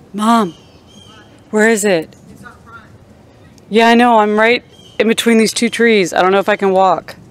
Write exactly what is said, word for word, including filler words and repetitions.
Mom, where is it? Yeah, I know. I'm right in between these two trees. I don't know if I can walk.